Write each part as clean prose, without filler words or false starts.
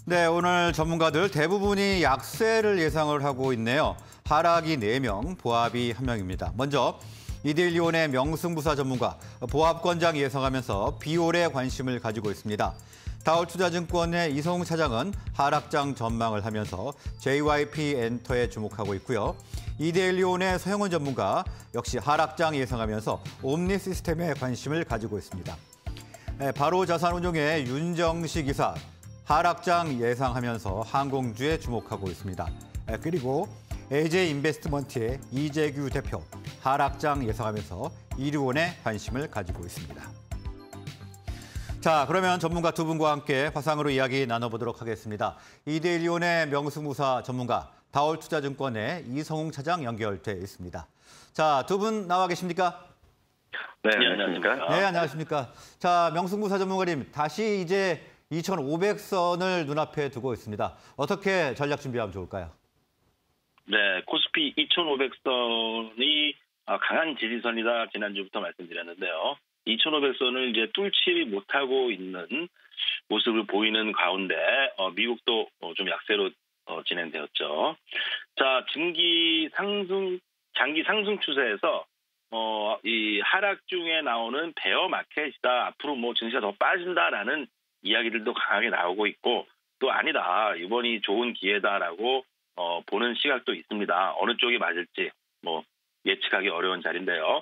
네, 오늘 전문가들 대부분이 약세를 예상을 하고 있네요. 하락이 4명, 보합이 1명입니다. 먼저 이데일리온의 명승부사 전문가, 보합권장 예상하면서 비올에 관심을 가지고 있습니다. 다올투자증권의 이성웅 차장은 하락장 전망을 하면서 JYP 엔터에 주목하고 있고요. 이데일리온의 서영원 전문가 역시 하락장 예상하면서 옴니 시스템에 관심을 가지고 있습니다. 바로 자산운용의 윤정식 이사, 하락장 예상하면서 항공주에 주목하고 있습니다. 그리고 AJ 인베스트먼트의 이재규 대표, 하락장 예상하면서 이류원에 관심을 가지고 있습니다. 자, 그러면 전문가 두 분과 함께 화상으로 이야기 나눠보도록 하겠습니다. 이데일리온의 명승부사 전문가, 다올투자증권의 이성웅 차장 연결돼 있습니다. 자, 두 분 나와 계십니까? 네, 안녕하십니까? 네, 안녕하십니까? 자, 명승부사 전문가님, 다시 이제 2,500선을 눈앞에 두고 있습니다. 어떻게 전략 준비하면 좋을까요? 네, 코스피 2,500선이 강한 지지선이다 지난주부터 말씀드렸는데요. 2,500선을 이제 뚫지 못하고 있는 모습을 보이는 가운데 미국도 좀 약세로 진행되었죠. 자, 장기 상승 추세에서 이 하락 중에 나오는 베어 마켓이다. 앞으로 뭐 증시가 더 빠진다라는 이야기들도 강하게 나오고 있고, 또 아니다, 이번이 좋은 기회다라고 보는 시각도 있습니다. 어느 쪽이 맞을지 뭐 예측하기 어려운 자리인데요.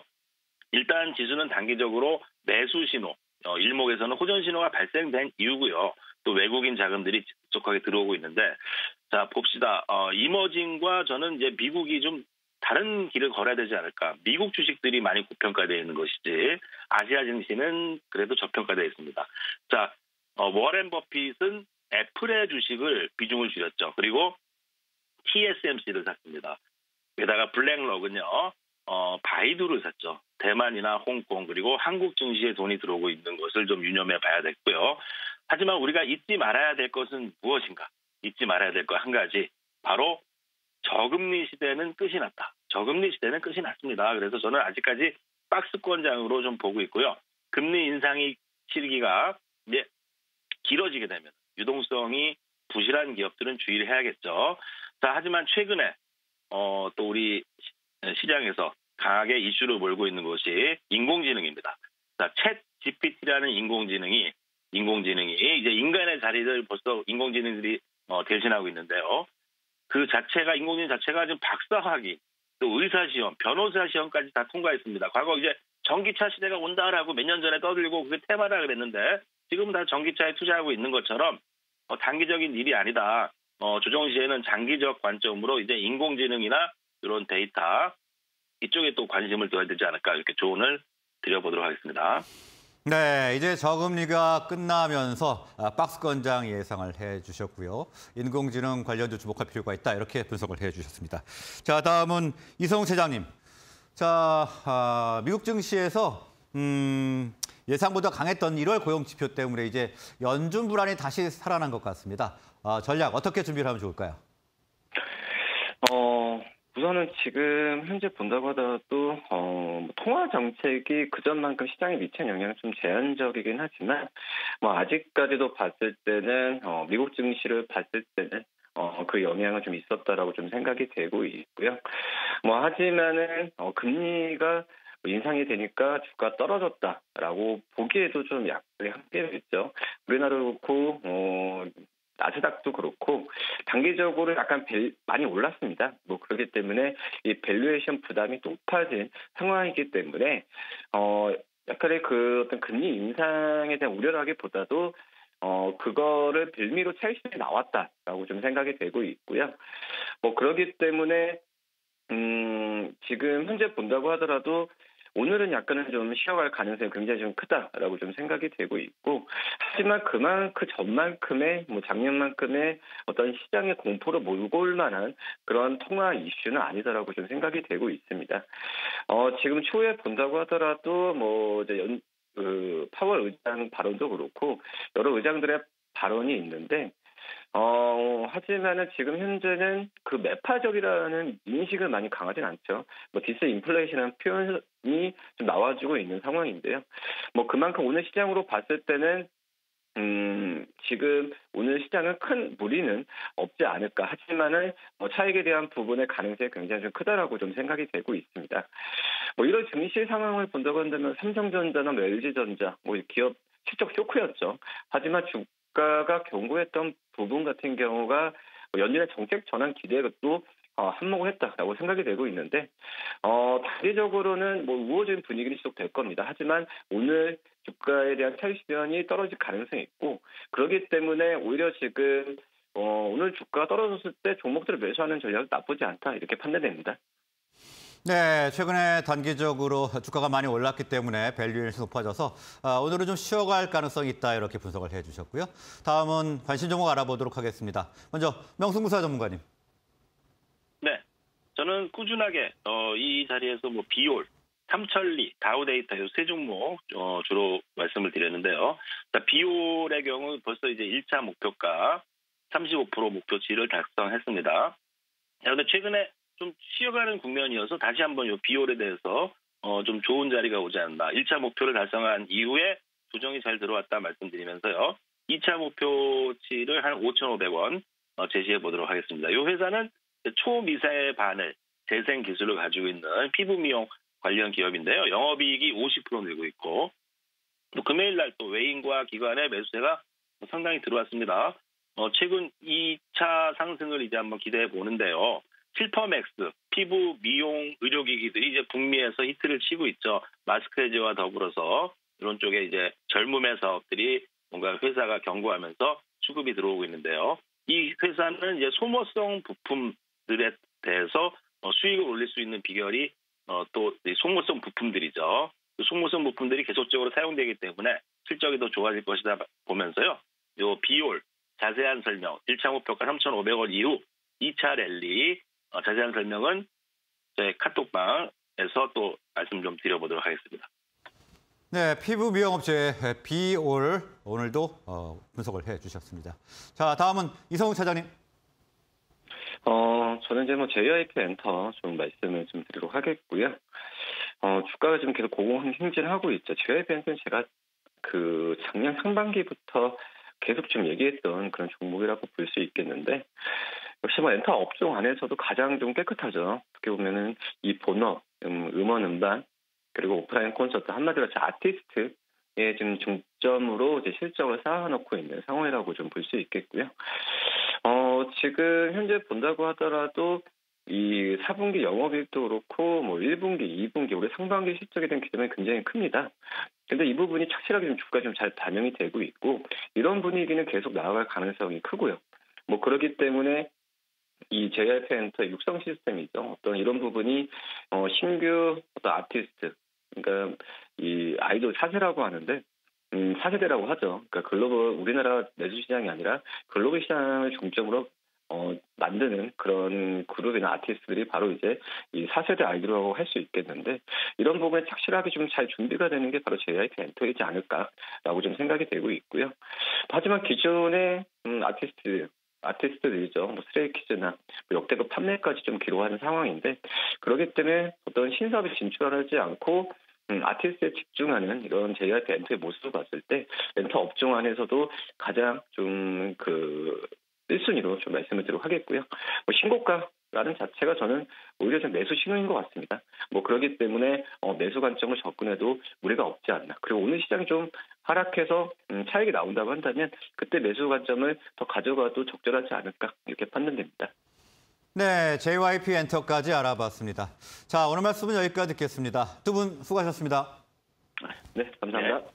일단 지수는 단기적으로 매수 신호, 일목에서는 호전 신호가 발생된 이유고요. 또 외국인 자금들이 급속하게 들어오고 있는데, 자 봅시다. 이머징과 저는 이제 미국이 좀 다른 길을 걸어야 되지 않을까. 미국 주식들이 많이 고평가되어 있는 것이지 아시아 증시는 그래도 저평가되어 있습니다. 자, 워렌 버핏은 애플의 주식을 비중을 줄였죠. 그리고 TSMC를 샀습니다. 게다가 블랙록은요, 바이두를 샀죠. 대만이나 홍콩 그리고 한국 증시에 돈이 들어오고 있는 것을 좀 유념해 봐야 되고요. 하지만 우리가 잊지 말아야 될 것은 무엇인가? 잊지 말아야 될 것 한 가지, 바로 저금리 시대는 끝이 났다. 저금리 시대는 끝이 났습니다. 그래서 저는 아직까지 박스권장으로 좀 보고 있고요. 금리 인상이 시기가 이제 길어지게 되면 유동성이 부실한 기업들은 주의를 해야겠죠. 자, 하지만 최근에 또 우리 시장에서 강하게 이슈를 몰고 있는 것이 인공지능입니다. 자, 챗 GPT라는 인공지능이 이제 인간의 자리를 벌써 인공지능들이 대신하고 있는데요. 그 자체가, 인공지능 자체가 지금 박사학위, 또 의사시험, 변호사 시험까지 다 통과했습니다. 과거 이제 전기차 시대가 온다라고 몇 년 전에 떠들고 그게 테마라 그랬는데, 지금은 다 전기차에 투자하고 있는 것처럼 단기적인 일이 아니다. 조정 시에는 장기적 관점으로 이제 인공지능이나 이런 데이터 이쪽에 또 관심을 둬야 되지 않을까, 이렇게 조언을 드려보도록 하겠습니다. 네, 이제 저금리가 끝나면서 박스권장 예상을 해주셨고요. 인공지능 관련도 주목할 필요가 있다, 이렇게 분석을 해주셨습니다. 자, 다음은 이성웅 차장님. 자, 미국 증시에서 예상보다 강했던 1월 고용 지표 때문에 이제 연준 불안이 다시 살아난 것 같습니다. 전략 어떻게 준비를 하면 좋을까요? 우선은 지금 현재 본다고 하더라도 통화 정책이 그전만큼 시장에 미치는 영향은 좀 제한적이긴 하지만, 아직까지도 봤을 때는 미국 증시를 봤을 때는 그 영향은 좀 있었다라고 좀 생각이 되고 있고요. 하지만은 금리가 인상이 되니까 주가 떨어졌다라고 보기에도 좀 약간의 한계가 있죠. 우리나라도 그렇고 나스닥도 그렇고 단기적으로 약간 많이 올랐습니다. 그렇기 때문에 이 밸류에이션 부담이 높아진 상황이기 때문에 약간의 그 어떤 금리 인상에 대한 우려라기보다도 그거를 빌미로 첼시에 나왔다라고 좀 생각이 되고 있고요. 그렇기 때문에 지금 현재 본다고 하더라도 오늘은 약간은 좀 쉬어갈 가능성이 굉장히 좀 크다라고 좀 생각이 되고 있고, 하지만 그 전만큼의 작년만큼의 어떤 시장의 공포를 몰고 올 만한 그런 통화 이슈는 아니다라고 좀 생각이 되고 있습니다. 지금 초에 본다고 하더라도 이제 파월 의장 발언도 그렇고 여러 의장들의 발언이 있는데, 하지만은 지금 현재는 그 매파적이라는 인식은 많이 강하진 않죠. 디스인플레이션이라는 표현이 좀 나와주고 있는 상황인데요. 그만큼 오늘 시장으로 봤을 때는 지금 오늘 시장은 큰 무리는 없지 않을까. 하지만은 차익에 대한 부분의 가능성이 굉장히 좀 크다라고 좀 생각이 되고 있습니다. 이런 증시 상황을 본다고 한다면 삼성전자나 LG전자, 기업 실적 쇼크였죠. 하지만 주가가 견고했던 부분 같은 경우가 연준의 정책 전환 기대도 한몫을 했다라고 생각이 되고 있는데 단기적으로는 우호적인 분위기는 지속될 겁니다. 하지만 오늘 주가에 대한 차익 실현이 떨어질 가능성이 있고 그렇기 때문에 오히려 지금 오늘 주가가 떨어졌을 때 종목들을 매수하는 전략은 나쁘지 않다 이렇게 판단됩니다. 네, 최근에 단기적으로 주가가 많이 올랐기 때문에 밸류에이션이 높아져서 오늘은 좀 쉬어갈 가능성이 있다 이렇게 분석을 해주셨고요. 다음은 관심 종목 알아보도록 하겠습니다. 먼저 명승부사 전문가님. 네, 저는 꾸준하게 이 자리에서 비올, 삼천리, 다우데이터 이 세 종목 주로 말씀을 드렸는데요. 비올의 경우 벌써 이제 1차 목표가 35% 목표치를 달성했습니다. 그런데 최근에 좀 쉬어가는 국면이어서 다시 한번 이 비올에 대해서 좀 좋은 자리가 오지 않나. 1차 목표를 달성한 이후에 조정이 잘 들어왔다 말씀드리면서요. 2차 목표치를 한 5,500원 제시해 보도록 하겠습니다. 이 회사는 초미세 바늘 재생 기술을 가지고 있는 피부 미용 관련 기업인데요. 영업이익이 50% 늘고 있고 또 금요일 날 또 외인과 기관의 매수세가 상당히 들어왔습니다. 최근 2차 상승을 이제 한번 기대해 보는데요. 실퍼맥스, 피부 미용 의료기기들이 이제 북미에서 히트를 치고 있죠. 마스크헤즈와 더불어서 이런 쪽에 이제 젊음의 사업들이 뭔가 회사가 견고하면서 수급이 들어오고 있는데요. 이 회사는 이제 소모성 부품들에 대해서 수익을 올릴 수 있는 비결이 또 소모성 부품들이죠. 그 소모성 부품들이 계속적으로 사용되기 때문에 실적이 더 좋아질 것이다 보면서요. 요 비올 자세한 설명, 1차 목표가 3,500원 이후 2차 랠리 자세한 설명은 저희 카톡방에서 또 말씀 좀 드려보도록 하겠습니다. 네, 피부 미용업체 비올 오늘도 분석을 해주셨습니다. 자, 다음은 이성욱 차장님. 저는 이제 JYP 엔터 좀 말씀을 좀 드리도록 하겠고요. 주가가 지금 계속 고공행진하고 있죠. JYP 엔터는 제가 그 작년 상반기부터 계속 좀 얘기했던 그런 종목이라고 볼 수 있겠는데 역시 엔터 업종 안에서도 가장 좀 깨끗하죠. 어떻게 보면은 이 본업, 음원 음반 그리고 오프라인 콘서트 한마디로 아티스트에 지금 중점으로 이제 실적을 쌓아놓고 있는 상황이라고 좀 볼 수 있겠고요. 지금 현재 본다고 하더라도 이 4분기 영업이익도 그렇고 1분기, 2분기 올해 상반기 실적에 대한 기대는 굉장히 큽니다. 근데 이 부분이 착실하게 좀 주가에 좀 잘 반영이 되고 있고 이런 분위기는 계속 나아갈 가능성이 크고요. 그렇기 때문에 이 JYP 엔터의 육성 시스템이죠. 어떤 이런 부분이 신규 어떤 아티스트, 그러니까 이 아이돌 4세라고 하는데 4세대라고 하죠. 그러니까 글로벌 우리나라 내수 시장이 아니라 글로벌 시장을 중점으로 만드는 그런 그룹이나 아티스트들이 바로 이제 이 4세대 아이돌이라고 할 수 있겠는데 이런 부분에 착실하게 좀 잘 준비가 되는 게 바로 JYP 엔터이지 않을까라고 좀 생각이 되고 있고요. 하지만 기존의 아티스트들이죠. 스트레이키즈나 역대급 판매까지 좀 기록하는 상황인데 그렇기 때문에 어떤 신사업에 진출하지 않고 아티스트에 집중하는 이런 JYP 엔터의 모습을 봤을 때 엔터 업종 안에서도 가장 좀 1순위로 좀 말씀을 드리도록 하겠고요. 신고가라는 자체가 저는 오히려 좀 매수 신호인 것 같습니다. 그렇기 때문에 매수 관점을 접근해도 무리가 없지 않나. 그리고 오늘 시장이 좀 하락해서 차익이 나온다고 한다면 그때 매수 관점을 더 가져가도 적절하지 않을까 이렇게 판단됩니다. 네, JYP 엔터까지 알아봤습니다. 자, 오늘 말씀은 여기까지 듣겠습니다. 두 분 수고하셨습니다. 네, 감사합니다. 네.